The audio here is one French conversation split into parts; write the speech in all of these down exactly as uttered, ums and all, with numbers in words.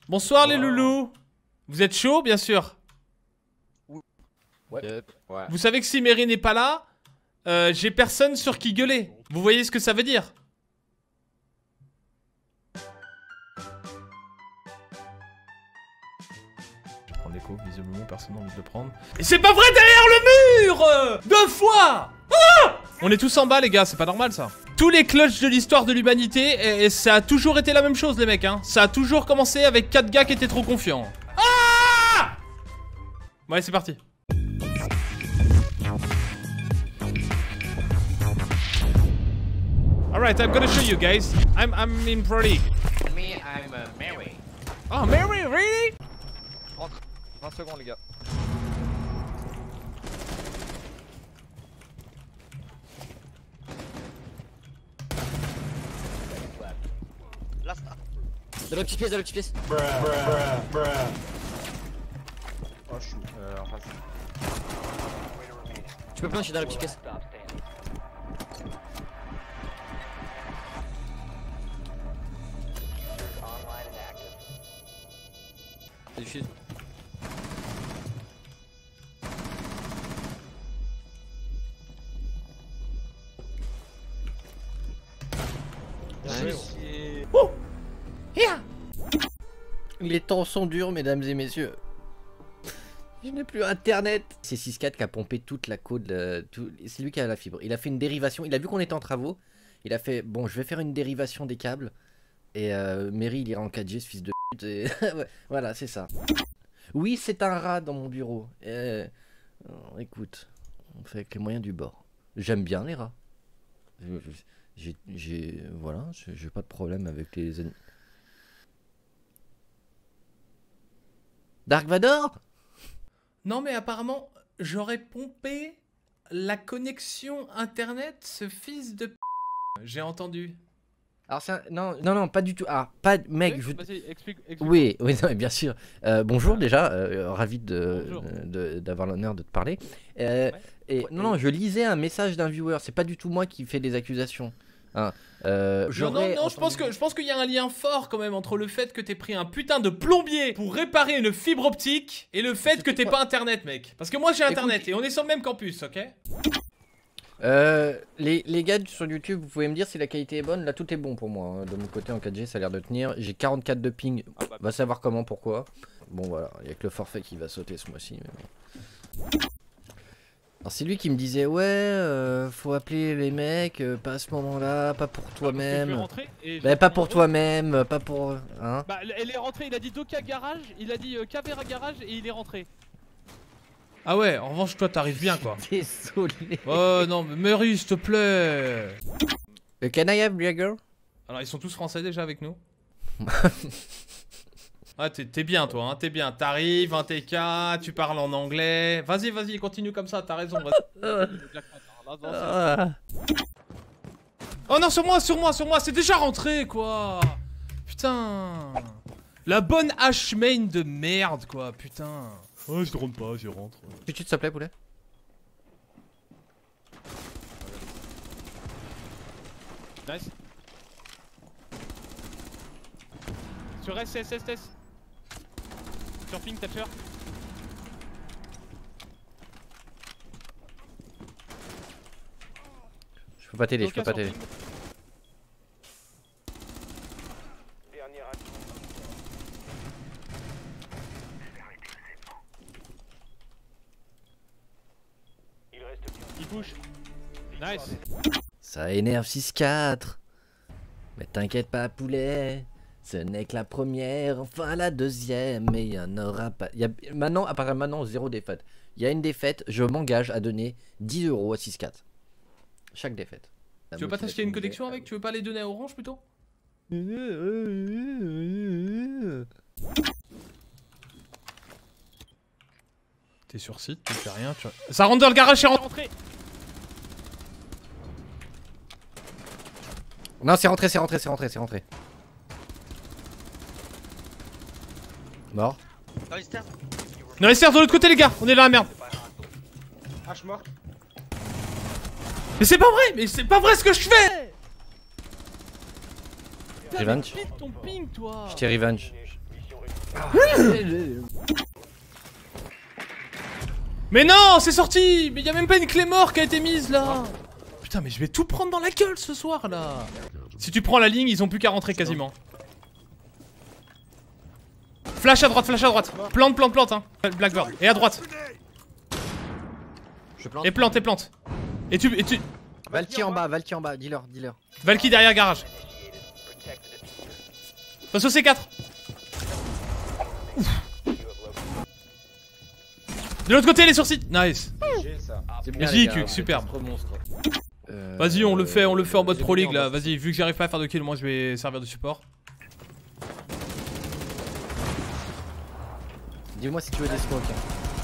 Bonsoir les Wow. loulous. Vous êtes chaud, bien sûr. Ouais. Ouais. Vous savez que si Mary n'est pas là, euh, j'ai personne sur qui gueuler. Vous voyez ce que ça veut dire? Je prends l'écho, visiblement personne n'a envie de le prendre. Et c'est pas vrai derrière le mur euh, Deux fois ah On est tous en bas les gars, c'est pas normal ça. Tous les clutches de l'histoire de l'humanité, et, et ça a toujours été la même chose les mecs hein. Ça a toujours commencé avec quatre gars qui étaient trop confiants. Ah Ouais c'est parti. Alright, I'm gonna show you guys. I'm I'm in Pro League. Me, I'm uh, Mary. Oh Mary, really? Rentre. vingt secondes les gars. Là, ça. Dans la petite pièce, dans la petite pièce. Oh, je suis euh, en face. Tu peux plein, je suis dans la petite pièce. Y'a du shield. Nice. Oh yeah. Les temps sont durs, mesdames et messieurs. Je n'ai plus internet. C'est six quatre qui a pompé toute la côte. De... Tout... C'est lui qui a la fibre. Il a fait une dérivation. Il a vu qu'on était en travaux. Il a fait bon, je vais faire une dérivation des câbles. Et euh, Mary, il ira en quatre G, ce fils de pute. Et... voilà, c'est ça. Oui, c'est un rat dans mon bureau. Euh... Alors, écoute, on fait avec les moyens du bord. J'aime bien les rats. J'ai, j'ai, voilà, j'ai pas de problème avec les. Dark Vador? Non mais apparemment, j'aurais pompé la connexion internet, ce fils de p... J'ai entendu. Alors c'est un... non, non, non, pas du tout. Ah, pas mec. Oui, je... Vas-y, explique, explique. Oui, oui, non, bien sûr. Euh, bonjour déjà, euh, ravi de, Bonjour. de, d'avoir l'honneur de te parler. Euh, Ouais. et non, non, je lisais un message d'un viewer. C'est pas du tout moi qui fais des accusations. Hein. Euh, Non, non, j'aurais non, je pense que je pense qu'il y a un lien fort quand même entre le fait que t'aies pris un putain de plombier pour réparer une fibre optique et le fait que t'aies pas internet, mec. Parce que moi j'ai internet Écoute- et on est sur le même campus, ok? Euh, les, les gars sur YouTube, vous pouvez me dire si la qualité est bonne. Là, tout est bon pour moi. Hein. De mon côté, en quatre G, ça a l'air de tenir. J'ai quarante-quatre de ping. Ah bah, Va savoir comment, pourquoi. Bon, voilà. Il n'y a que le forfait qui va sauter ce mois-ci. Mais bon. Alors, c'est lui qui me disait ouais, euh, faut appeler les mecs, euh, pas à ce moment-là, pas pour je vais toi-même. rentrer et je Bah, vais pas dire, pour oh, toi-même, euh, pas pour. Hein. Bah, elle est rentrée, il a dit Doka garage, il a dit euh, Cavera garage et il est rentré. Ah ouais, en revanche toi t'arrives bien quoi. Désolé. Oh non mais Mary s'il te plaît. Euh, can I have beer girl? Alors ils sont tous français déjà avec nous. Ah t'es t'es bien toi, hein, t'es bien. T'arrives, un T K, tu parles en anglais. Vas-y, vas-y, continue comme ça, t'as raison. vas-y. Le jackpot, alors là, non, c'est- Ah. Oh non, sur moi, sur moi, sur moi, c'est déjà rentré quoi. Putain. La bonne hache main de merde quoi, putain. Oh je rentre pas, je rentre. Tu te s'il te plaît, poulet? Nice. Sur S, S, S, S. Sur ping, Thatcher. Je peux pas t'aider, je peux Doka pas sur t'aider. ping. Il push. Nice. Ça énerve six quatre. Mais t'inquiète pas, poulet. Ce n'est que la première, enfin la deuxième. Mais il y en aura pas. Il y a... Maintenant, à partir de maintenant, zéro défaite. Il y a une défaite, je m'engage à donner dix euros à six quatre. Chaque défaite. La Tu veux pas t'acheter une connexion motivation avec? Tu veux pas les donner à Orange plutôt? T'es sur site, tu fais rien, tu... Ça rentre dans le garage, c'est rentré. Rentré. Non, c'est rentré, c'est rentré, c'est rentré, c'est rentré. Mort. Dans les stairs. Non, les stairs de l'autre côté, les gars, on est dans la merde. H mort. Mais c'est pas vrai, mais c'est pas vrai ce que je fais. Revenge. Putain, mais pile ton ping, toi. Je t'ai revenge. Mais non, c'est sorti. Mais y a même pas une clé mort qui a été mise là. Putain, mais je vais tout prendre dans la gueule ce soir là. Si tu prends la ligne, ils ont plus qu'à rentrer quasiment. Flash à droite, flash à droite. Plante, plante, plante, hein. Blackbird. Et à droite. Je plante. Et plante, et plante. Et tu. Et tu... Valky en bas, Valky en bas, dis-leur, dis-leur. Valky derrière garage. Passe au C quatre. Ouf. De l'autre côté, les sourcils. Nice. J'ai ça. C'est bien, Vas-y, les gars, Cuc, vous superbe. êtes trop monstres. Euh, Vas-y, on le fait, on le fait en mode j'ai pro mis league en là. bas. Vas-y, vu que j'arrive pas à faire de kill, moi je vais servir de support. Dis-moi si tu veux des smokes. Hein.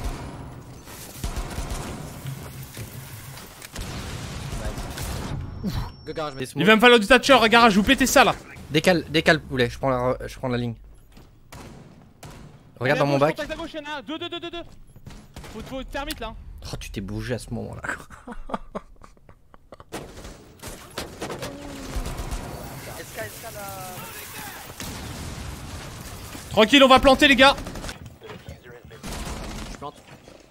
Go garage, des Il smokes. va me falloir du Thatcher, garage, vous pétez ça là. Décale, décale poulet, je prends la, je prends la ligne. Regarde À dans mon gauche, bac. contact à gauche, y'en a un. Deux, deux, deux, deux, deux. Faut, faut thermite là. Oh, tu t'es bougé à ce moment-là. S K, S K là. Tranquille, on va planter les gars. Je plante.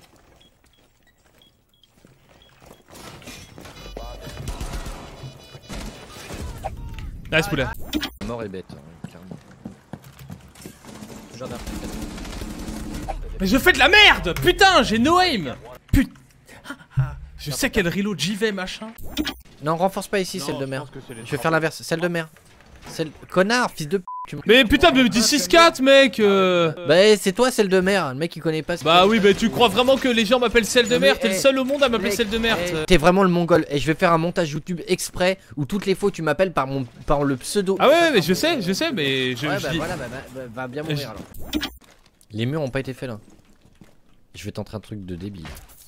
Nice poulet. Mort et bête, hein, carrément. Toujours d'un- Mais je fais de la merde. Putain, j'ai no aim. Putain. Je sais quel reload j'y vais machin. Non, renforce pas ici, celle de mer. Je vais faire l'inverse, celle de mer. Celle. Connard, fils de p. tu me- Mais putain, mais dis six quatre mec. euh. Bah, c'est toi celle de mer. Le mec il connaît pas ce Bah que- oui, mais tu crois vraiment que les gens m'appellent celle de Non, mais, mer? T'es le eh, seul au monde à m'appeler Mec, celle de mer. eh, T'es vraiment le mongol. Et je vais faire un montage YouTube exprès où toutes les fois tu m'appelles par mon par le pseudo. Ah ouais, ouais, mais je sais, je sais, mais je, Ouais, je bah dis- voilà, bah, bah, bah, va bien mourir Je- alors. Les murs ont pas été faits là. Je vais tenter un truc de débile.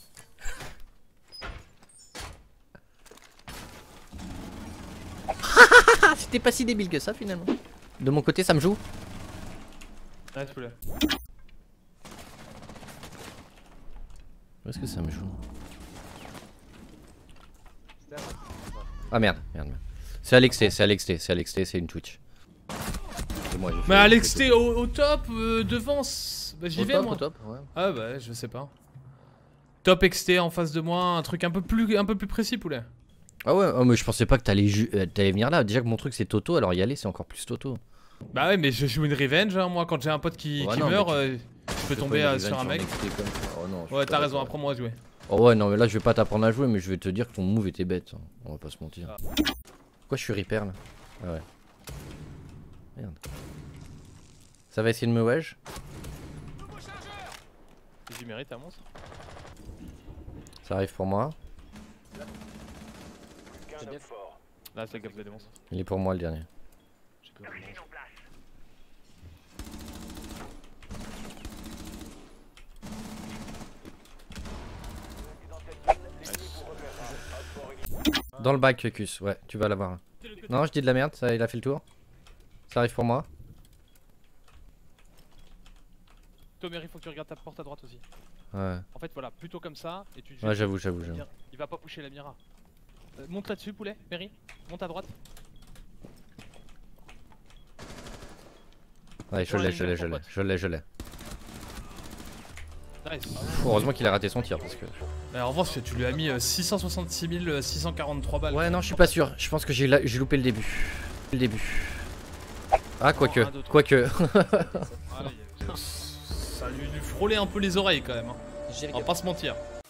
C'était pas si débile que ça finalement. De mon côté, ça me joue. Nice poulet. Où est-ce que ça me joue? Ah merde, merde, merde. C'est Alex T, c'est Alex T, c'est Alex T, c'est une Twitch. C'est moi, j'ai fait- Mais Alex T au, au top, euh, devant. c- Bah j'y Au vais top, moi. au top, ouais. Ah bah je sais pas. Top X T en face de moi, un truc un peu plus, un peu plus précis poulet. Ah ouais, oh, mais je pensais pas que t'allais ju- euh, t'allais venir là. Déjà que mon truc c'est Toto, alors y aller c'est encore plus Toto. Bah ouais, mais je joue une revenge, hein, moi quand j'ai un pote qui, Ouais, qui non, mais meurt, tu- euh, je peux tomber euh, sur un mec. Oh, non, je suis Ouais, pas t'as raison, d'accord. apprends-moi à jouer. Oh ouais, non, mais là je vais pas t'apprendre à jouer, mais je vais te dire que ton move était bête. hein. On va pas se mentir. Ah. Pourquoi je suis Reaper là? Ah ouais. Merde. Ça va essayer de me wedge? J'y mérite un monstre. Ça arrive pour moi. Là, c'est le gaffe de démons. Il est pour moi le dernier. J'ai peur. Dans le bac, Cus, ouais, tu vas l'avoir. Non, je dis de la merde, ça, il a fait le tour. Ça arrive pour moi. Tomer, il faut que tu regardes ta porte à droite aussi. Ouais, En fait, voilà, plutôt comme ça. Et tu ouais j'avoue, j'avoue, j'avoue. Il va pas pusher la Mira. Euh, monte là-dessus, poulet, Mary. Monte à droite. Ouais, je l'ai, je l'ai, je l'ai, je l'ai, je l'ai. Nice. Heureusement qu'il a raté son tir parce que. Mais en revanche, tu lui as mis euh, six cent soixante-six mille six cent quarante-trois balles. Ouais, non, je suis pas sûr. Je pense que j'ai la- j'ai loupé le début. Le début. Ah, quoique, un, deux, trois. quoique. Voilà, il y a- Ça lui, lui frôlait un peu les oreilles quand même. Hein. On va pas se mentir.